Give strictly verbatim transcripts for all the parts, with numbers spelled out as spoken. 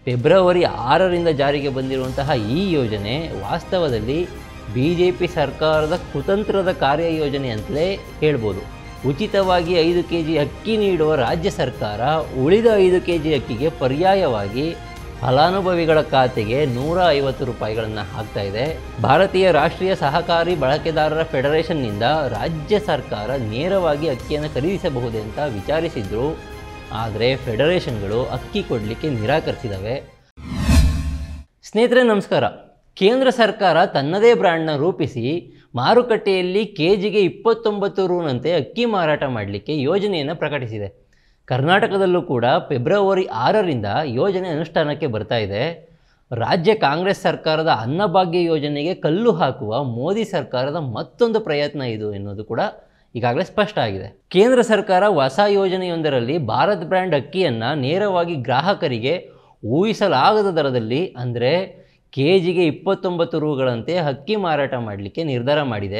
February ಆರರಿಂದ ಜಾರಿಗೆ ಬಂದಿರುವಂತಹ ಈ ಯೋಜನೆ ವಾಸ್ತವದಲ್ಲಿ ಬಿ ಜೆ ಪಿ ಸರ್ಕಾರದ ಕುತಂತ್ರದ ಕಾರ್ಯಯೋಜನೆ ಅಂತಲೇ ಹೇಳ್ಬೋದು. ಉಚಿತವಾಗಿ ಐದು ಕೆ ಜಿ ಅಕ್ಕಿ ನೀಡುವ ರಾಜ್ಯ ಸರ್ಕಾರ ಉಳಿದ ಐದು ಕೆ ಜಿ ಅಕ್ಕಿಗೆ ಪರ್ಯಾಯವಾಗಿ ಫಲಾನುಭವಿಗಳ ಖಾತೆಗೆ ನೂರ ಐವತ್ತು ರೂಪಾಯಿಗಳನ್ನು ಹಾಕ್ತಾ ಇದೆ. ಭಾರತೀಯ ರಾಷ್ಟ್ರೀಯ ಸಹಕಾರಿ ಬಳಕೆದಾರರ ಫೆಡರೇಷನ್ನಿಂದ ರಾಜ್ಯ ಸರ್ಕಾರ ನೇರವಾಗಿ ಅಕ್ಕಿಯನ್ನು ಖರೀದಿಸಬಹುದೇ ಅಂತ ವಿಚಾರಿಸಿದ್ರು. ಆದರೆ ಫೆಡರೇಷನ್ಗಳು ಅಕ್ಕಿ ಕೊಡಲಿಕ್ಕೆ ನಿರಾಕರಿಸಿದವೆ. ಸ್ನೇಹಿತರೆ ನಮಸ್ಕಾರ. ಕೇಂದ್ರ ಸರ್ಕಾರ ತನ್ನದೇ ಬ್ರ್ಯಾಂಡ್ನ ರೂಪಿಸಿ ಮಾರುಕಟ್ಟೆಯಲ್ಲಿ ಕೆ ಜಿಗೆ ಇಪ್ಪತ್ತೊಂಬತ್ತು ರೂನಂತೆ ಅಕ್ಕಿ ಮಾರಾಟ ಮಾಡಲಿಕ್ಕೆ ಯೋಜನೆಯನ್ನು ಪ್ರಕಟಿಸಿದೆ. ಕರ್ನಾಟಕದಲ್ಲೂ ಕೂಡ ಫೆಬ್ರವರಿ ಆರರಿಂದ ಯೋಜನೆ ಅನುಷ್ಠಾನಕ್ಕೆ ಬರ್ತಾ ಇದೆ. ರಾಜ್ಯ ಕಾಂಗ್ರೆಸ್ ಸರ್ಕಾರದ ಅನ್ನಭಾಗ್ಯ ಯೋಜನೆಗೆ ಕಲ್ಲು ಹಾಕುವ ಮೋದಿ ಸರ್ಕಾರದ ಮತ್ತೊಂದು ಪ್ರಯತ್ನ ಇದು ಎನ್ನುವುದು ಕೂಡ ಈಗಾಗಲೇ ಸ್ಪಷ್ಟ ಆಗಿದೆ. ಕೇಂದ್ರ ಸರ್ಕಾರ ಹೊಸ ಯೋಜನೆಯೊಂದರಲ್ಲಿ ಭಾರತ್ ಬ್ರ್ಯಾಂಡ್ ಅಕ್ಕಿಯನ್ನು ನೇರವಾಗಿ ಗ್ರಾಹಕರಿಗೆ ಊಹಿಸಲಾಗದ ದರದಲ್ಲಿ ಅಂದರೆ ಕೆ ಜಿಗೆ ಇಪ್ಪತ್ತೊಂಬತ್ತು ರೂಗಳಂತೆ ಅಕ್ಕಿ ಮಾರಾಟ ಮಾಡಲಿಕ್ಕೆ ನಿರ್ಧಾರ ಮಾಡಿದೆ.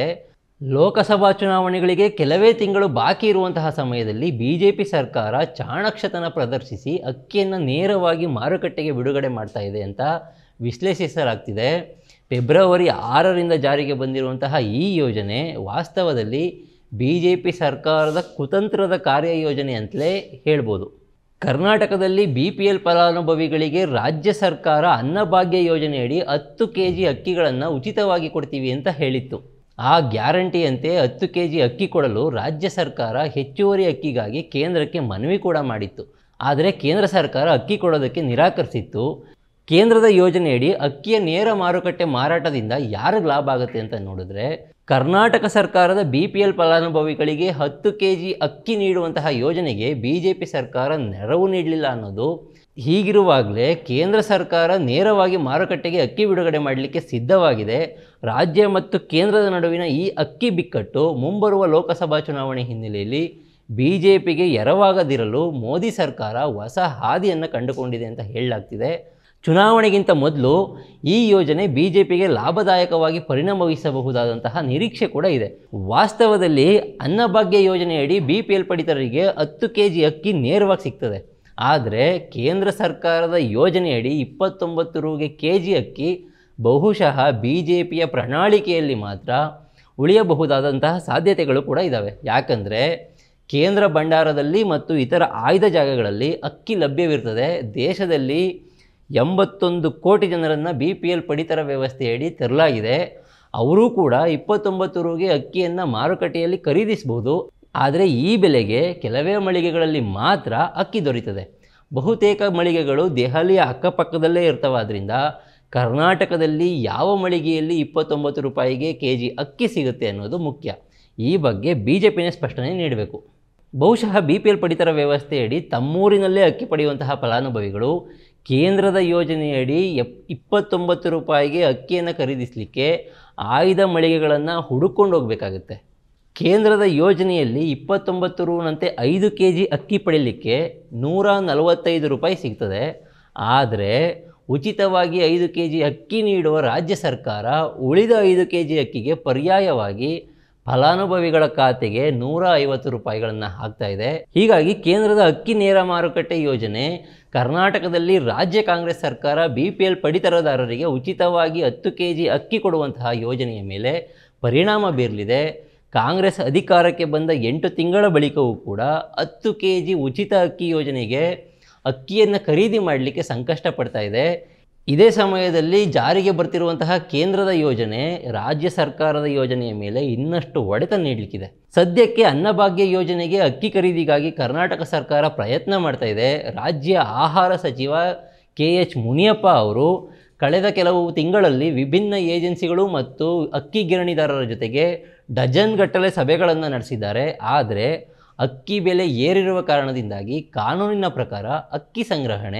ಲೋಕಸಭಾ ಚುನಾವಣೆಗಳಿಗೆ ಕೆಲವೇ ತಿಂಗಳು ಬಾಕಿ ಇರುವಂತಹ ಸಮಯದಲ್ಲಿ ಬಿ ಜೆ ಪಿ ಸರ್ಕಾರ ಚಾಣಾಕ್ಷತನ ಪ್ರದರ್ಶಿಸಿ ಅಕ್ಕಿಯನ್ನು ನೇರವಾಗಿ ಮಾರುಕಟ್ಟೆಗೆ ಬಿಡುಗಡೆ ಮಾಡ್ತಾ ಇದೆ ಅಂತ ವಿಶ್ಲೇಷಿಸಲಾಗ್ತಿದೆ. ಫೆಬ್ರವರಿ ಆರರಿಂದ ಜಾರಿಗೆ ಬಂದಿರುವಂತಹ ಈ ಯೋಜನೆ ವಾಸ್ತವದಲ್ಲಿ ಬಿ ಜೆ ಪಿ ಸರ್ಕಾರದ ಕುತಂತ್ರದ ಕಾರ್ಯಯೋಜನೆ ಅಂತಲೇ ಹೇಳ್ಬೋದು. ಕರ್ನಾಟಕದಲ್ಲಿ ಬಿ ಪಿ ಎಲ್ ಫಲಾನುಭವಿಗಳಿಗೆ ರಾಜ್ಯ ಸರ್ಕಾರ ಅನ್ನಭಾಗ್ಯ ಯೋಜನೆಯಡಿ ಹತ್ತು ಕೆ ಜಿ ಅಕ್ಕಿಗಳನ್ನು ಉಚಿತವಾಗಿ ಕೊಡ್ತೀವಿ ಅಂತ ಹೇಳಿತ್ತು. ಆ ಗ್ಯಾರಂಟಿಯಂತೆ ಹತ್ತು ಕೆ ಜಿ ಅಕ್ಕಿ ಕೊಡಲು ರಾಜ್ಯ ಸರ್ಕಾರ ಹೆಚ್ಚುವರಿ ಅಕ್ಕಿಗಾಗಿ ಕೇಂದ್ರಕ್ಕೆ ಮನವಿ ಕೂಡ ಮಾಡಿತ್ತು. ಆದರೆ ಕೇಂದ್ರ ಸರ್ಕಾರ ಅಕ್ಕಿ ಕೊಡೋದಕ್ಕೆ ನಿರಾಕರಿಸಿತ್ತು. ಕೇಂದ್ರದ ಯೋಜನೆಯಡಿ ಅಕ್ಕಿಯ ನೇರ ಮಾರುಕಟ್ಟೆ ಮಾರಾಟದಿಂದ ಯಾರಿಗೆ ಲಾಭ ಆಗುತ್ತೆ ಅಂತ ನೋಡಿದ್ರೆ ಕರ್ನಾಟಕ ಸರ್ಕಾರದ ಬಿ ಪಿ ಎಲ್ ಫಲಾನುಭವಿಗಳಿಗೆ ಹತ್ತು ಕೆ ಜಿ ಅಕ್ಕಿ ನೀಡುವಂತಹ ಯೋಜನೆಗೆ ಬಿ ಜೆ ಪಿ ಸರ್ಕಾರ ನೆರವು ನೀಡಲಿಲ್ಲ ಅನ್ನೋದು. ಹೀಗಿರುವಾಗಲೇ ಕೇಂದ್ರ ಸರ್ಕಾರ ನೇರವಾಗಿ ಮಾರುಕಟ್ಟೆಗೆ ಅಕ್ಕಿ ಬಿಡುಗಡೆ ಮಾಡಲಿಕ್ಕೆ ಸಿದ್ಧವಾಗಿದೆ. ರಾಜ್ಯ ಮತ್ತು ಕೇಂದ್ರದ ನಡುವಿನ ಈ ಅಕ್ಕಿ ಬಿಕ್ಕಟ್ಟು ಮುಂಬರುವ ಲೋಕಸಭಾ ಚುನಾವಣೆ ಹಿನ್ನೆಲೆಯಲ್ಲಿ ಬಿ ಜೆ ಪಿಗೆ ಎರವಾಗದಿರಲು ಮೋದಿ ಸರ್ಕಾರ ಹೊಸ ಹಾದಿಯನ್ನು ಕಂಡುಕೊಂಡಿದೆ ಅಂತ ಹೇಳಲಾಗ್ತಿದೆ. ಚುನಾವಣೆಗಿಂತ ಮೊದಲು ಈ ಯೋಜನೆ ಬಿ ಜೆ ಪಿಗೆ ಲಾಭದಾಯಕವಾಗಿ ಪರಿಣಾಮ ಬೀಸಬಹುದಾದಂತಹ ನಿರೀಕ್ಷೆ ಕೂಡ ಇದೆ. ವಾಸ್ತವದಲ್ಲಿ ಅನ್ನಭಾಗ್ಯ ಯೋಜನೆಯಡಿ ಬಿ ಪಿ ಎಲ್ ಪಡಿತರರಿಗೆ ಹತ್ತು ಕೆ ಜಿ ಅಕ್ಕಿ ನೇರವಾಗಿ ಸಿಗ್ತದೆ. ಆದರೆ ಕೇಂದ್ರ ಸರ್ಕಾರದ ಯೋಜನೆಯಡಿ ಇಪ್ಪತ್ತೊಂಬತ್ತು ರೂಗೆ ಕೆ ಜಿ ಅಕ್ಕಿ ಬಹುಶಃ ಬಿ ಜೆ ಪಿಯ ಪ್ರಣಾಳಿಕೆಯಲ್ಲಿ ಮಾತ್ರ ಉಳಿಯಬಹುದಾದಂತಹ ಸಾಧ್ಯತೆಗಳು ಕೂಡ ಇದ್ದಾವೆ. ಯಾಕಂದರೆ ಕೇಂದ್ರ ಭಂಡಾರದಲ್ಲಿ ಮತ್ತು ಇತರ ಆಯ್ದ ಜಾಗಗಳಲ್ಲಿ ಅಕ್ಕಿ ಲಭ್ಯವಿರ್ತದೆ. ದೇಶದಲ್ಲಿ ಎಂಬತ್ತೊಂದು ಕೋಟಿ ಜನರನ್ನು ಬಿ ಪಿ ಎಲ್ ಪಡಿತರ ವ್ಯವಸ್ಥೆಯಡಿ ತರಲಾಗಿದೆ. ಅವರೂ ಕೂಡ ಇಪ್ಪತ್ತೊಂಬತ್ತು ರೂಗೆ ಅಕ್ಕಿಯನ್ನು ಮಾರುಕಟ್ಟೆಯಲ್ಲಿ ಖರೀದಿಸಬಹುದು. ಆದರೆ ಈ ಬೆಲೆಗೆ ಕೆಲವೇ ಮಳಿಗೆಗಳಲ್ಲಿ ಮಾತ್ರ ಅಕ್ಕಿ ದೊರೀತದೆ. ಬಹುತೇಕ ಮಳಿಗೆಗಳು ದೆಹಲಿಯ ಅಕ್ಕಪಕ್ಕದಲ್ಲೇ ಇರ್ತವಾದ್ರಿಂದ ಕರ್ನಾಟಕದಲ್ಲಿ ಯಾವ ಮಳಿಗೆಯಲ್ಲಿ ಇಪ್ಪತ್ತೊಂಬತ್ತು ರೂಪಾಯಿಗೆ ಕೆ ಜಿ ಅಕ್ಕಿ ಸಿಗುತ್ತೆ ಅನ್ನೋದು ಮುಖ್ಯ. ಈ ಬಗ್ಗೆ ಬಿ ಜೆ ಪಿನೇ ಸ್ಪಷ್ಟನೆ ನೀಡಬೇಕು. ಬಹುಶಃ ಬಿ ಪಿ ಎಲ್ ಪಡಿತರ ವ್ಯವಸ್ಥೆಯಡಿ ತಮ್ಮೂರಿನಲ್ಲೇ ಅಕ್ಕಿ ಪಡೆಯುವಂತಹ ಫಲಾನುಭವಿಗಳು ಕೇಂದ್ರದ ಯೋಜನೆಯಡಿ ಎಪ್ ಇಪ್ಪತ್ತೊಂಬತ್ತು ರೂಪಾಯಿಗೆ ಅಕ್ಕಿಯನ್ನು ಖರೀದಿಸಲಿಕ್ಕೆ ಆಯ್ದ ಮಳಿಗೆಗಳನ್ನು ಹುಡುಕೊಂಡು ಹೋಗಬೇಕಾಗುತ್ತೆ. ಕೇಂದ್ರದ ಯೋಜನೆಯಲ್ಲಿ ಇಪ್ಪತ್ತೊಂಬತ್ತು ರೂನಂತೆ ಐದು ಕೆ ಜಿ ಅಕ್ಕಿ ಪಡೀಲಿಕ್ಕೆ ನೂರ ನಲವತ್ತೈದು ರೂಪಾಯಿ ಸಿಗ್ತದೆ. ಆದರೆ ಉಚಿತವಾಗಿ ಐದು ಕೆ ಜಿ ಅಕ್ಕಿ ನೀಡುವ ರಾಜ್ಯ ಸರ್ಕಾರ ಉಳಿದ ಐದು ಕೆ ಜಿ ಅಕ್ಕಿಗೆ ಪರ್ಯಾಯವಾಗಿ ಫಲಾನುಭವಿಗಳ ಖಾತೆಗೆ ನೂರ ಐವತ್ತು ರೂಪಾಯಿಗಳನ್ನು ಹಾಕ್ತಾ ಇದೆ. ಹೀಗಾಗಿ ಕೇಂದ್ರದ ಅಕ್ಕಿ ನೇರ ಮಾರುಕಟ್ಟೆ ಯೋಜನೆ ಕರ್ನಾಟಕದಲ್ಲಿ ರಾಜ್ಯ ಕಾಂಗ್ರೆಸ್ ಸರ್ಕಾರ ಬಿ ಪಿ ಎಲ್ ಪಡಿತರದಾರರಿಗೆ ಉಚಿತವಾಗಿ ಹತ್ತು ಕೆ ಜಿ ಅಕ್ಕಿ ಕೊಡುವಂತಹ ಯೋಜನೆಯ ಮೇಲೆ ಪರಿಣಾಮ ಬೀರಲಿದೆ. ಕಾಂಗ್ರೆಸ್ ಅಧಿಕಾರಕ್ಕೆ ಬಂದ ಎಂಟು ತಿಂಗಳ ಬಳಿಕವೂ ಕೂಡ ಹತ್ತು ಕೆ ಜಿ ಉಚಿತ ಅಕ್ಕಿ ಯೋಜನೆಗೆ ಅಕ್ಕಿಯನ್ನು ಖರೀದಿ ಮಾಡಲಿಕ್ಕೆ ಸಂಕಷ್ಟ ಪಡ್ತಾ ಇದೆ. ಇದೇ ಸಮಯದಲ್ಲಿ ಜಾರಿಗೆ ಬರ್ತಿರುವಂತಹ ಕೇಂದ್ರದ ಯೋಜನೆ ರಾಜ್ಯ ಸರ್ಕಾರದ ಯೋಜನೆಯ ಮೇಲೆ ಇನ್ನಷ್ಟು ಹೊಡೆತ ನೀಡಲಿಕ್ಕಿದೆ. ಸದ್ಯಕ್ಕೆ ಅನ್ನಭಾಗ್ಯ ಯೋಜನೆಗೆ ಅಕ್ಕಿ ಖರೀದಿಗಾಗಿ ಕರ್ನಾಟಕ ಸರ್ಕಾರ ಪ್ರಯತ್ನ ಮಾಡ್ತಾ ಇದೆ. ರಾಜ್ಯ ಆಹಾರ ಸಚಿವ ಕೆ ಎಚ್ ಮುನಿಯಪ್ಪ ಅವರು ಕಳೆದ ಕೆಲವು ತಿಂಗಳಲ್ಲಿ ವಿಭಿನ್ನ ಏಜೆನ್ಸಿಗಳು ಮತ್ತು ಅಕ್ಕಿ ಗಿರಣಿದಾರರ ಜೊತೆಗೆ ಡಜನ್ ಗಟ್ಟಲೆ ಸಭೆಗಳನ್ನು ನಡೆಸಿದ್ದಾರೆ. ಆದರೆ ಅಕ್ಕಿ ಬೆಲೆ ಏರಿರುವ ಕಾರಣದಿಂದಾಗಿ ಕಾನೂನಿನ ಪ್ರಕಾರ ಅಕ್ಕಿ ಸಂಗ್ರಹಣೆ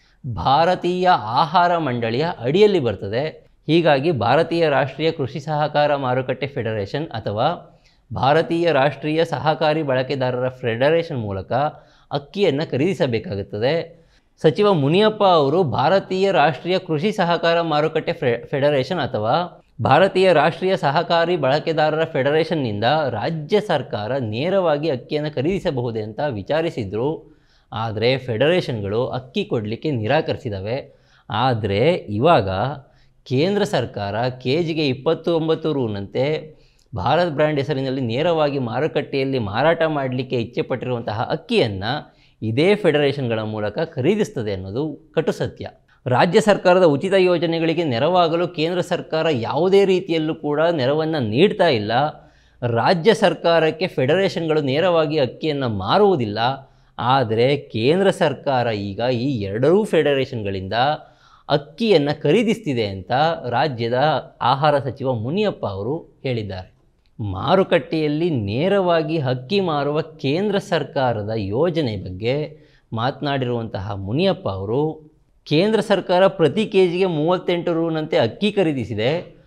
ಭಾರತೀಯ ಆಹಾರ ಮಂಡಳಿಯ ಅಡಿಯಲ್ಲಿ ಬರ್ತದೆ. ಹೀಗಾಗಿ ಭಾರತೀಯ ರಾಷ್ಟ್ರೀಯ ಕೃಷಿ ಸಹಕಾರ ಮಾರುಕಟ್ಟೆ ಫೆಡರೇಷನ್ ಅಥವಾ ಭಾರತೀಯ ರಾಷ್ಟ್ರೀಯ ಸಹಕಾರಿ ಬಳಕೆದಾರರ ಫೆಡರೇಷನ್ ಮೂಲಕ ಅಕ್ಕಿಯನ್ನು ಖರೀದಿಸಬೇಕಾಗುತ್ತದೆ. ಸಚಿವ ಮುನಿಯಪ್ಪ ಅವರು ಭಾರತೀಯ ರಾಷ್ಟ್ರೀಯ ಕೃಷಿ ಸಹಕಾರ ಮಾರುಕಟ್ಟೆ ಫೆಡರೇಷನ್ ಅಥವಾ ಭಾರತೀಯ ರಾಷ್ಟ್ರೀಯ ಸಹಕಾರಿ ಬಳಕೆದಾರರ ಫೆಡರೇಷನ್ನಿಂದ ರಾಜ್ಯ ಸರ್ಕಾರ ನೇರವಾಗಿ ಅಕ್ಕಿಯನ್ನು ಖರೀದಿಸಬಹುದೇ ಅಂತ ವಿಚಾರಿಸಿದ್ರು. ಆದರೆ ಫೆಡರೇಷನ್ಗಳು ಅಕ್ಕಿ ಕೊಡಲಿಕ್ಕೆ ನಿರಾಕರಿಸಿದವೆ. ಆದರೆ ಇವಾಗ ಕೇಂದ್ರ ಸರ್ಕಾರ ಕೆ ಜಿಗೆ ಇಪ್ಪತ್ತೊಂಬತ್ತು ರೂನಂತೆ ಭಾರತ್ ಬ್ರ್ಯಾಂಡ್ ಹೆಸರಿನಲ್ಲಿ ನೇರವಾಗಿ ಮಾರುಕಟ್ಟೆಯಲ್ಲಿ ಮಾರಾಟ ಮಾಡಲಿಕ್ಕೆ ಇಚ್ಛೆಪಟ್ಟಿರುವಂತಹ ಅಕ್ಕಿಯನ್ನು ಇದೇ ಫೆಡರೇಷನ್ಗಳ ಮೂಲಕ ಖರೀದಿಸ್ತದೆ ಅನ್ನೋದು ಕಟು ಸತ್ಯ. ರಾಜ್ಯ ಸರ್ಕಾರದ ಉಚಿತ ಯೋಜನೆಗಳಿಗೆ ನೆರವಾಗಲು ಕೇಂದ್ರ ಸರ್ಕಾರ ಯಾವುದೇ ರೀತಿಯಲ್ಲೂ ಕೂಡ ನೆರವನ್ನು ನೀಡ್ತಾ ಇಲ್ಲ. ರಾಜ್ಯ ಸರ್ಕಾರಕ್ಕೆ ಫೆಡರೇಷನ್ಗಳು ನೇರವಾಗಿ ಅಕ್ಕಿಯನ್ನು ಮಾರುವುದಿಲ್ಲ. ಆದರೆ ಕೇಂದ್ರ ಸರ್ಕಾರ ಈಗ ಈ ಎರಡೂ ಫೆಡರೇಷನ್ಗಳಿಂದ ಅಕ್ಕಿಯನ್ನು ಖರೀದಿಸ್ತಿದೆ ಅಂತ ರಾಜ್ಯದ ಆಹಾರ ಸಚಿವ ಮುನಿಯಪ್ಪ ಅವರು ಹೇಳಿದ್ದಾರೆ. ಮಾರುಕಟ್ಟೆಯಲ್ಲಿ ನೇರವಾಗಿ ಅಕ್ಕಿ ಮಾರುವ ಕೇಂದ್ರ ಸರ್ಕಾರದ ಯೋಜನೆ ಬಗ್ಗೆ ಮಾತನಾಡಿರುವಂತಹ ಮುನಿಯಪ್ಪ ಅವರು, ಕೇಂದ್ರ ಸರ್ಕಾರ ಪ್ರತಿ ಕೆ ಜಿಗೆ ಮೂವತ್ತೆಂಟು ರೂನಂತೆ ಅಕ್ಕಿ ಖರೀದಿಸಿದೆ.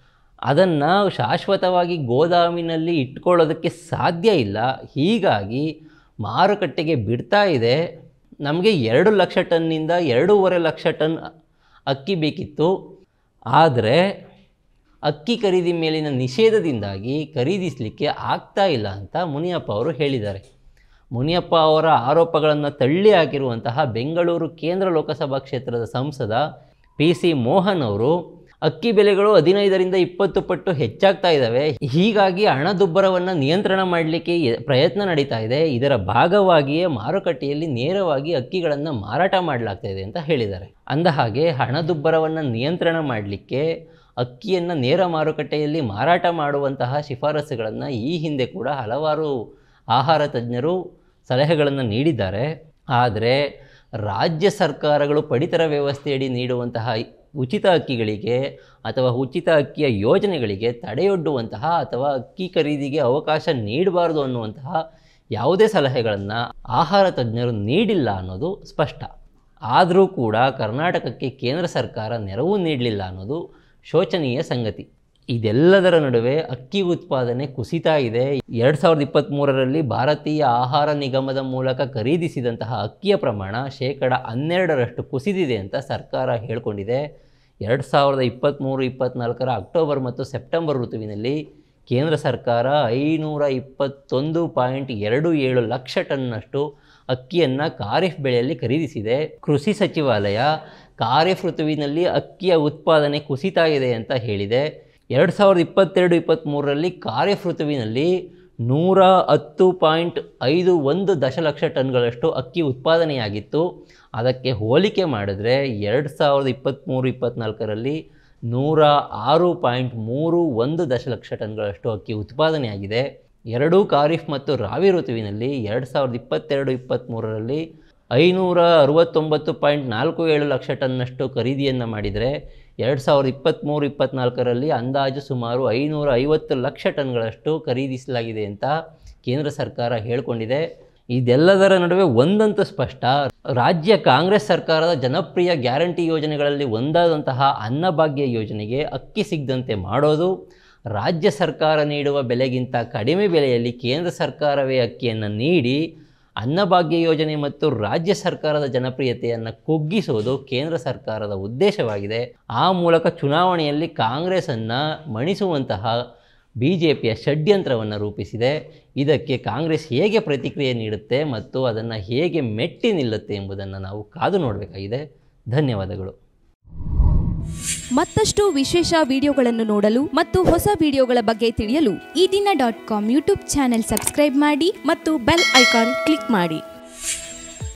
ಅದನ್ನು ಶಾಶ್ವತವಾಗಿ ಗೋದಾಮಿನಲ್ಲಿ ಇಟ್ಕೊಳ್ಳೋದಕ್ಕೆ ಸಾಧ್ಯ ಇಲ್ಲ. ಹೀಗಾಗಿ ಮಾರುಕಟ್ಟೆಗೆ ಬಿಡ್ತಾ ಇದೆ. ನಮಗೆ ಎರಡು ಲಕ್ಷ ಟನ್ನಿಂದ ಎರಡೂವರೆ ಲಕ್ಷ ಟನ್ ಅಕ್ಕಿ ಬೇಕಿತ್ತು. ಆದರೆ ಅಕ್ಕಿ ಖರೀದಿ ಮೇಲಿನ ನಿಷೇಧದಿಂದಾಗಿ ಖರೀದಿಸಲಿಕ್ಕೆ ಆಗ್ತಾ ಇಲ್ಲ ಅಂತ ಮುನಿಯಪ್ಪ ಅವರು ಹೇಳಿದ್ದಾರೆ. ಮುನಿಯಪ್ಪ ಅವರ ಆರೋಪಗಳನ್ನು ತಳ್ಳಿ ಹಾಕಿರುವಂತಹ ಬೆಂಗಳೂರು ಕೇಂದ್ರ ಲೋಕಸಭಾ ಕ್ಷೇತ್ರದ ಸಂಸದ ಪಿ ಸಿ ಮೋಹನ್ ಅವರು, ಅಕ್ಕಿ ಬೆಲೆಗಳು ಹದಿನೈದರಿಂದ ಇಪ್ಪತ್ತು ಪಟ್ಟು ಹೆಚ್ಚಾಗ್ತಾ ಇದ್ದಾವೆ. ಹೀಗಾಗಿ ಹಣದುಬ್ಬರವನ್ನು ನಿಯಂತ್ರಣ ಮಾಡಲಿಕ್ಕೆ ಪ್ರಯತ್ನ ನಡೀತಾ ಇದೆ. ಇದರ ಭಾಗವಾಗಿಯೇ ಮಾರುಕಟ್ಟೆಯಲ್ಲಿ ನೇರವಾಗಿ ಅಕ್ಕಿಗಳನ್ನು ಮಾರಾಟ ಮಾಡಲಾಗ್ತಾ ಇದೆ ಅಂತ ಹೇಳಿದ್ದಾರೆ. ಅಂದಹಾಗೆ ಹಣದುಬ್ಬರವನ್ನು ನಿಯಂತ್ರಣ ಮಾಡಲಿಕ್ಕೆ ಅಕ್ಕಿಯನ್ನು ನೇರ ಮಾರುಕಟ್ಟೆಯಲ್ಲಿ ಮಾರಾಟ ಮಾಡುವಂತಹ ಶಿಫಾರಸುಗಳನ್ನು ಈ ಹಿಂದೆ ಕೂಡ ಹಲವಾರು ಆಹಾರ ತಜ್ಞರು ಸಲಹೆಗಳನ್ನು ನೀಡಿದ್ದಾರೆ. ಆದರೆ ರಾಜ್ಯ ಸರ್ಕಾರಗಳು ಪಡಿತರ ವ್ಯವಸ್ಥೆಯಡಿ ನೀಡುವಂತಹ ಉಚಿತ ಅಕ್ಕಿಗಳಿಗೆ ಅಥವಾ ಉಚಿತ ಅಕ್ಕಿಯ ಯೋಜನೆಗಳಿಗೆ ತಡೆಯೊಡ್ಡುವಂತಹ ಅಥವಾ ಅಕ್ಕಿ ಖರೀದಿಗೆ ಅವಕಾಶ ನೀಡಬಾರದು ಅನ್ನುವಂತಹ ಯಾವುದೇ ಸಲಹೆಗಳನ್ನು ಆಹಾರ ತಜ್ಞರು ನೀಡಿಲ್ಲ ಅನ್ನೋದು ಸ್ಪಷ್ಟ. ಆದರೂ ಕೂಡ ಕರ್ನಾಟಕಕ್ಕೆ ಕೇಂದ್ರ ಸರ್ಕಾರ ನೆರವು ನೀಡಲಿಲ್ಲ ಅನ್ನೋದು ಶೋಚನೀಯ ಸಂಗತಿ. ಇದೆಲ್ಲದರ ನಡುವೆ ಅಕ್ಕಿ ಉತ್ಪಾದನೆ ಕುಸಿತಾ ಇದೆ. ಎರಡು ಸಾವಿರದ ಇಪ್ಪತ್ತ್ಮೂರರಲ್ಲಿ ಭಾರತೀಯ ಆಹಾರ ನಿಗಮದ ಮೂಲಕ ಖರೀದಿಸಿದಂತಹ ಅಕ್ಕಿಯ ಪ್ರಮಾಣ ಶೇಕಡ ಹನ್ನೆರಡರಷ್ಟು ಕುಸಿದಿದೆ ಅಂತ ಸರ್ಕಾರ ಹೇಳಿಕೊಂಡಿದೆ. ಎರಡು ಸಾವಿರದ ಇಪ್ಪತ್ತ್ಮೂರು ಇಪ್ಪತ್ತ್ನಾಲ್ಕರ ಅಕ್ಟೋಬರ್ ಮತ್ತು ಸೆಪ್ಟೆಂಬರ್ ಋತುವಿನಲ್ಲಿ ಕೇಂದ್ರ ಸರ್ಕಾರ ಐನೂರ ಇಪ್ಪತ್ತೊಂದು ಪಾಯಿಂಟ್ ಎರಡು ಏಳು ಲಕ್ಷ ಟನ್ನಷ್ಟು ಅಕ್ಕಿಯನ್ನು ಖಾರಿಫ್ ಬೆಳೆಯಲ್ಲಿ ಖರೀದಿಸಿದೆ. ಕೃಷಿ ಸಚಿವಾಲಯ ಖಾರಿಫ್ ಋತುವಿನಲ್ಲಿ ಅಕ್ಕಿಯ ಉತ್ಪಾದನೆ ಕುಸಿತಾ ಇದೆ ಅಂತ ಹೇಳಿದೆ. ಎರಡು ಸಾವಿರದ ಇಪ್ಪತ್ತೆರಡು ಇಪ್ಪತ್ತ್ಮೂರರಲ್ಲಿ ಖಾರಿಫ್ ಋತುವಿನಲ್ಲಿ ನೂರ ಹತ್ತು ಪಾಯಿಂಟ್ ಐದು ಒಂದು ದಶಲಕ್ಷ ಟನ್ಗಳಷ್ಟು ಅಕ್ಕಿ ಉತ್ಪಾದನೆಯಾಗಿತ್ತು. ಅದಕ್ಕೆ ಹೋಲಿಕೆ ಮಾಡಿದ್ರೆ ಎರಡು ಸಾವಿರದ ಇಪ್ಪತ್ತ್ಮೂರು ಇಪ್ಪತ್ತ್ನಾಲ್ಕರಲ್ಲಿ ನೂರ ಆರು ಪಾಯಿಂಟ್ ಮೂರು ಒಂದು ದಶಲಕ್ಷ ಟನ್ಗಳಷ್ಟು ಅಕ್ಕಿ ಉತ್ಪಾದನೆಯಾಗಿದೆ. ಎರಡೂ ಖಾರಿಫ್ ಮತ್ತು ರಾವಿ ಋತುವಿನಲ್ಲಿ ಎರಡು ಸಾವಿರದ ಇಪ್ಪತ್ತೆರಡು ಇಪ್ಪತ್ತ್ಮೂರರಲ್ಲಿ ಐನೂರ ಅರವತ್ತೊಂಬತ್ತು ಪಾಯಿಂಟ್ ನಾಲ್ಕು ಏಳು ಲಕ್ಷ ಟನ್ನಷ್ಟು ಖರೀದಿಯನ್ನು ಮಾಡಿದರೆ ಎರಡು ಸಾವಿರದ ಇಪ್ಪತ್ತ್ಮೂರು ಇಪ್ಪತ್ತ್ನಾಲ್ಕರಲ್ಲಿ ಅಂದಾಜು ಸುಮಾರು ಐನೂರ ಐವತ್ತು ಲಕ್ಷ ಟನ್ಗಳಷ್ಟು ಖರೀದಿಸಲಾಗಿದೆ ಅಂತ ಕೇಂದ್ರ ಸರ್ಕಾರ ಹೇಳಿಕೊಂಡಿದೆ. ಇದೆಲ್ಲದರ ನಡುವೆ ಒಂದಂತೂ ಸ್ಪಷ್ಟ, ರಾಜ್ಯ ಕಾಂಗ್ರೆಸ್ ಸರ್ಕಾರದ ಜನಪ್ರಿಯ ಗ್ಯಾರಂಟಿ ಯೋಜನೆಗಳಲ್ಲಿ ಒಂದಾದಂತಹ ಅನ್ನಭಾಗ್ಯ ಯೋಜನೆಗೆ ಅಕ್ಕಿ ಸಿಗದಂತೆ ಮಾಡೋದು, ರಾಜ್ಯ ಸರ್ಕಾರ ನೀಡುವ ಬೆಲೆಗಿಂತ ಕಡಿಮೆ ಬೆಲೆಯಲ್ಲಿ ಕೇಂದ್ರ ಸರ್ಕಾರವೇ ಅಕ್ಕಿಯನ್ನು ನೀಡಿ ಅನ್ನಭಾಗ್ಯ ಯೋಜನೆ ಮತ್ತು ರಾಜ್ಯ ಸರ್ಕಾರದ ಜನಪ್ರಿಯತೆಯನ್ನು ಕುಗ್ಗಿಸೋದು ಕೇಂದ್ರ ಸರ್ಕಾರದ ಉದ್ದೇಶವಾಗಿದೆ. ಆ ಮೂಲಕ ಚುನಾವಣೆಯಲ್ಲಿ ಕಾಂಗ್ರೆಸ್ಸನ್ನು ಮಣಿಸುವಂತಹ ಬಿ ಜೆ ಪಿಯ ಷಡ್ಯಂತ್ರವನ್ನು ರೂಪಿಸಿದೆ. ಇದಕ್ಕೆ ಕಾಂಗ್ರೆಸ್ ಹೇಗೆ ಪ್ರತಿಕ್ರಿಯೆ ನೀಡುತ್ತೆ ಮತ್ತು ಅದನ್ನು ಹೇಗೆ ಮೆಟ್ಟಿ ನಿಲ್ಲುತ್ತೆ ಎಂಬುದನ್ನು ನಾವು ಕಾದು ನೋಡಬೇಕಾಗಿದೆ. ಧನ್ಯವಾದಗಳು. ಮತ್ತಷ್ಟು ವಿಶೇಷ ವಿಡಿಯೋಗಳನ್ನು ನೋಡಲು ಮತ್ತು ಹೊಸ ವಿಡಿಯೋಗಳ ಬಗ್ಗೆ ತಿಳಿಯಲು ಈ ದಿನ dot com YouTube channel subscribe ಮಾಡಿ ಮತ್ತು ಬೆಲ್ ಐಕಾನ್ ಕ್ಲಿಕ್ ಮಾಡಿ.